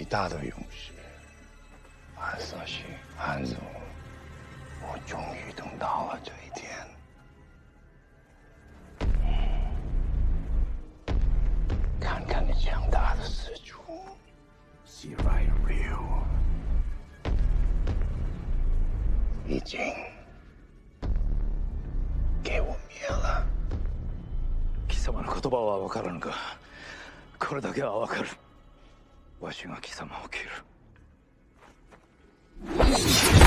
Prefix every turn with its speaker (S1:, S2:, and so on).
S1: 伟大的勇士安瑟西、安祖，我终于等到了这一天。看看你强大的四主，西来Ryu已经给我灭了。
S2: 貴様の言葉は分からぬが、これだけは分かる。わしが貴様を斬る。